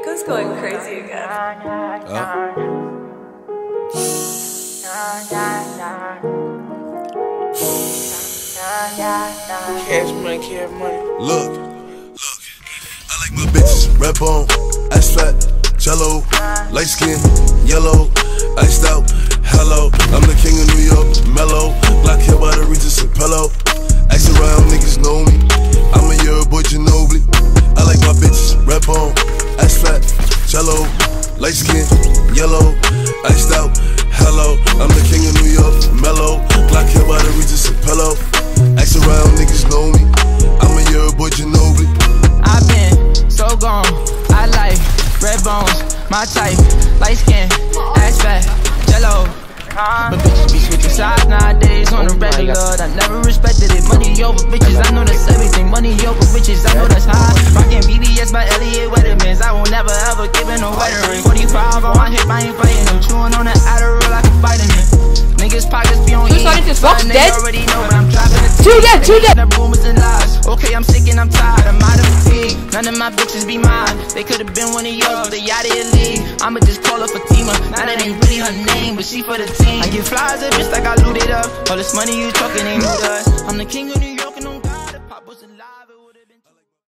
Nico's going crazy again. Cash money, cash money. Look, I like my bitches red bone, ass fat, jello, light skin, yellow, iced out, hello. I'm the king of New York, mellow, black hair by the Regis and pillow. Ask around, niggas know me. I'm a year boy Ginobili. I like my bitches red bone, ass fat, jello, light skin, yellow, iced out, hello. I'm the king of New York, mellow, black hair by the Regis and pillow. Ask around, niggas know me. I'm a year boy Ginobili. I've been so gone. I like red bones, my type, light skin, ass fat, jello. But bitches be switching sides nowadays on the regular. I never respected it. Money over bitches, I know that's everything. Money over bitches, I know that's high. Rockin' BBS by Elliot Weathermans. I will never ever give in no wedding ring. 45 on my hip, I ain't fighting them. Chewing on that Adderall like a vitamin. Niggas pockets be on E. They already know what I'm dropping. Two dead. Rumors and lies. Okay, I'm sick and I'm tired. I'm out of fatigue. None of my bitches be mine. They could've been one of yours. They out of your league. I'ma just call her Fatima. Now that ain't really her name, but she for the team. I get flies up just like I looted up. All this money you talking ain't new to us. I'm the king of New York.